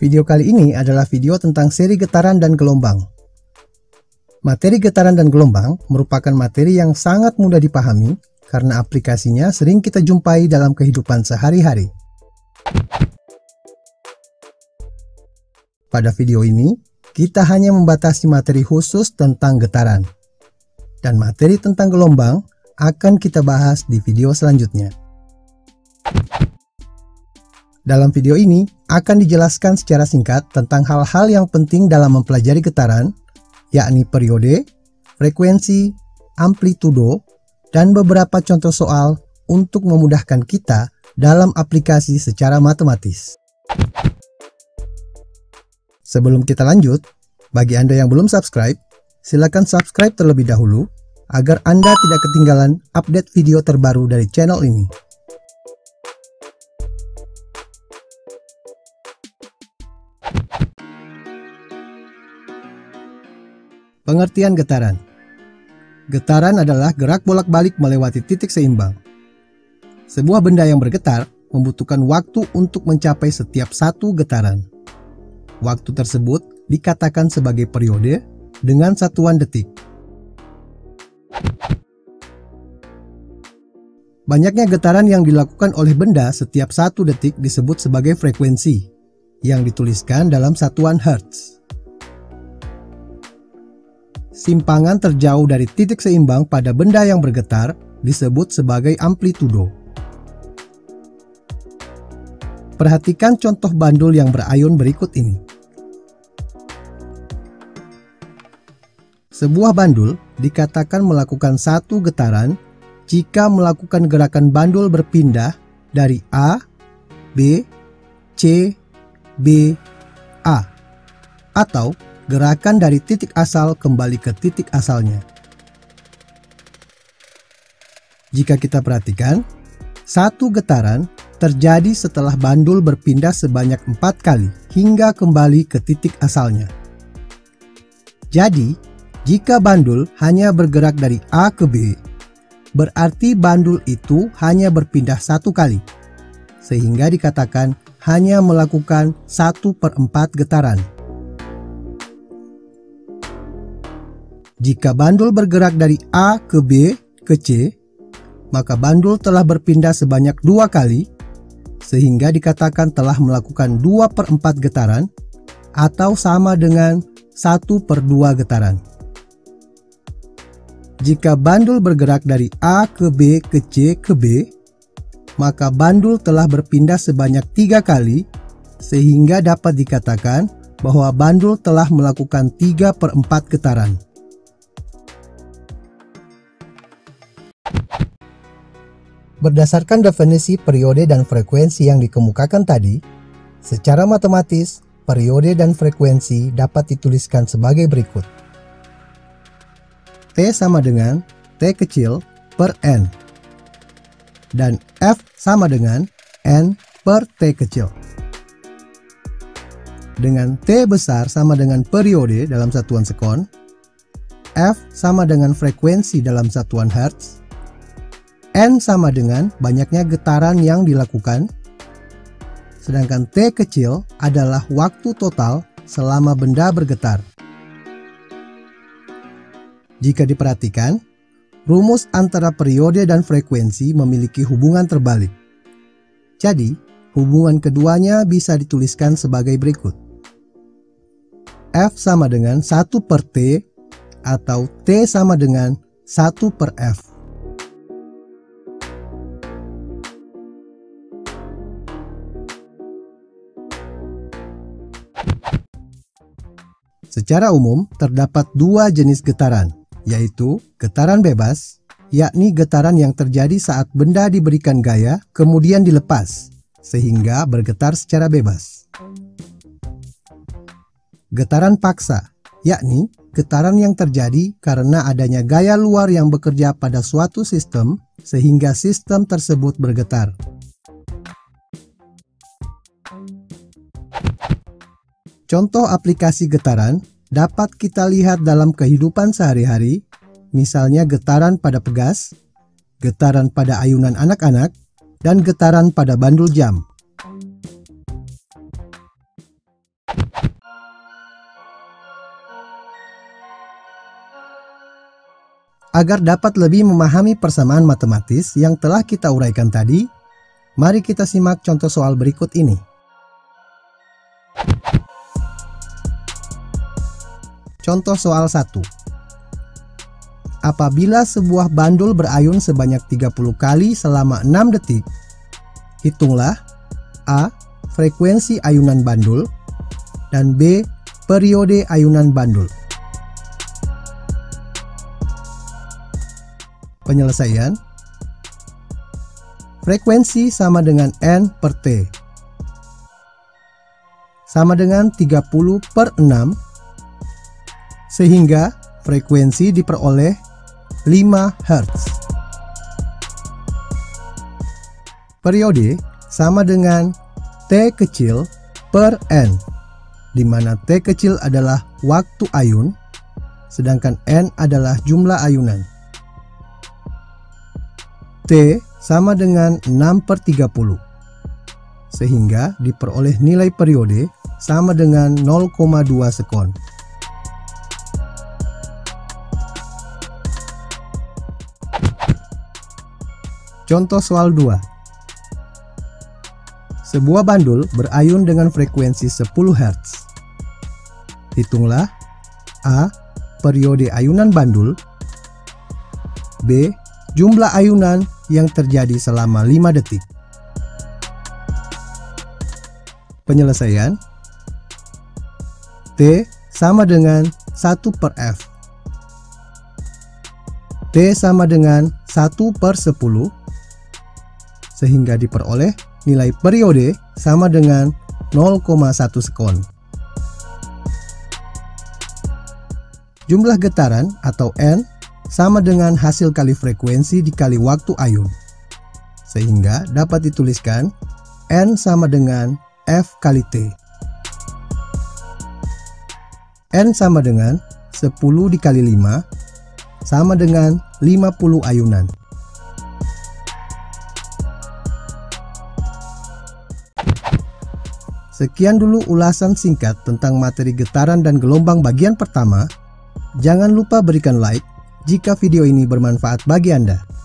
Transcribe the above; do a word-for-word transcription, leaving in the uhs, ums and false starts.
Video kali ini adalah video tentang seri getaran dan gelombang. Materi getaran dan gelombang merupakan materi yang sangat mudah dipahami karena aplikasinya sering kita jumpai dalam kehidupan sehari-hari. Pada video ini, kita hanya membatasi materi khusus tentang getaran. Dan materi tentang gelombang akan kita bahas di video selanjutnya. Dalam video ini akan dijelaskan secara singkat tentang hal-hal yang penting dalam mempelajari getaran, yakni periode, frekuensi, amplitudo, dan beberapa contoh soal untuk memudahkan kita dalam aplikasi secara matematis. Sebelum kita lanjut, bagi Anda yang belum subscribe, silakan subscribe terlebih dahulu agar Anda tidak ketinggalan update video terbaru dari channel ini. Pengertian getaran. Getaran adalah gerak bolak-balik melewati titik seimbang. Sebuah benda yang bergetar membutuhkan waktu untuk mencapai setiap satu getaran. Waktu tersebut dikatakan sebagai periode dengan satuan detik. Banyaknya getaran yang dilakukan oleh benda setiap satu detik disebut sebagai frekuensi, yang dituliskan dalam satuan hertz. Simpangan terjauh dari titik seimbang pada benda yang bergetar disebut sebagai amplitudo. Perhatikan contoh bandul yang berayun berikut ini. Sebuah bandul dikatakan melakukan satu getaran jika melakukan gerakan bandul berpindah dari A, B, C, B, A, atau gerakan dari titik asal kembali ke titik asalnya. Jika kita perhatikan, satu getaran terjadi setelah bandul berpindah sebanyak empat kali hingga kembali ke titik asalnya. Jadi, jika bandul hanya bergerak dari A ke B, berarti bandul itu hanya berpindah satu kali, sehingga dikatakan hanya melakukan satu per empat getaran. Jika bandul bergerak dari A ke B ke C, maka bandul telah berpindah sebanyak dua kali, sehingga dikatakan telah melakukan dua per empat getaran, atau sama dengan satu per dua getaran. Jika bandul bergerak dari A ke B ke C ke B, maka bandul telah berpindah sebanyak tiga kali, sehingga dapat dikatakan bahwa bandul telah melakukan tiga per empat getaran. Berdasarkan definisi periode dan frekuensi yang dikemukakan tadi, secara matematis, periode dan frekuensi dapat dituliskan sebagai berikut. T sama dengan T kecil per N, dan F sama dengan N per T kecil. Dengan T besar sama dengan periode dalam satuan sekon, F sama dengan frekuensi dalam satuan hertz, N sama dengan banyaknya getaran yang dilakukan, sedangkan T kecil adalah waktu total selama benda bergetar. Jika diperhatikan, rumus antara periode dan frekuensi memiliki hubungan terbalik. Jadi, hubungan keduanya bisa dituliskan sebagai berikut. F sama dengan satu per T atau T sama dengan satu per F. Secara umum, terdapat dua jenis getaran, yaitu getaran bebas, yakni getaran yang terjadi saat benda diberikan gaya kemudian dilepas, sehingga bergetar secara bebas. Getaran paksa, yakni getaran yang terjadi karena adanya gaya luar yang bekerja pada suatu sistem, sehingga sistem tersebut bergetar. Contoh aplikasi getaran dapat kita lihat dalam kehidupan sehari-hari, misalnya getaran pada pegas, getaran pada ayunan anak-anak, dan getaran pada bandul jam. Agar dapat lebih memahami persamaan matematis yang telah kita uraikan tadi, mari kita simak contoh soal berikut ini. Contoh soal satu. Apabila sebuah bandul berayun sebanyak tiga puluh kali selama enam detik, hitunglah A. Frekuensi ayunan bandul, dan B. Periode ayunan bandul. Penyelesaian. Frekuensi sama dengan N per T, sama dengan tiga puluh per enam, sehingga frekuensi diperoleh lima hertz. Periode sama dengan T kecil per N, di mana T kecil adalah waktu ayun, sedangkan N adalah jumlah ayunan. T sama dengan enam per tiga puluh, sehingga diperoleh nilai periode sama dengan nol koma dua sekon. Contoh soal dua. Sebuah bandul berayun dengan frekuensi sepuluh hertz. Hitunglah A. Periode ayunan bandul, B. Jumlah ayunan yang terjadi selama lima detik. Penyelesaian. T sama dengan satu per F. T sama dengan satu per sepuluh, sehingga diperoleh nilai periode sama dengan nol koma satu sekon. Jumlah getaran atau N sama dengan hasil kali frekuensi dikali waktu ayun, sehingga dapat dituliskan N sama dengan F kali T. N sama dengan sepuluh dikali lima, sama dengan lima puluh ayunan. Sekian dulu ulasan singkat tentang materi getaran dan gelombang bagian pertama. Jangan lupa berikan like jika video ini bermanfaat bagi Anda.